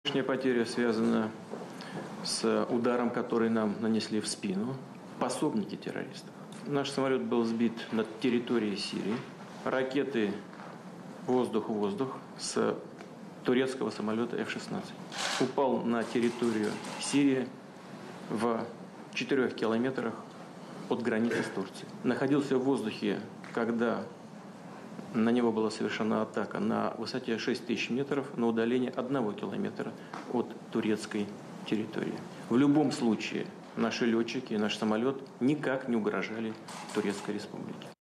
Лишняя потеря связана с ударом, который нам нанесли в спину пособники террористов. Наш самолет был сбит над территорией Сирии. Ракеты воздух-воздух с турецкого самолета F-16. Упал на территорию Сирии в 4 километрах от границы с Турцией. Находился в воздухе, когда на него была совершена атака на высоте 6000 метров на удалении 1 километра от турецкой территории. В любом случае наши летчики и наш самолет никак не угрожали Турецкой Республике.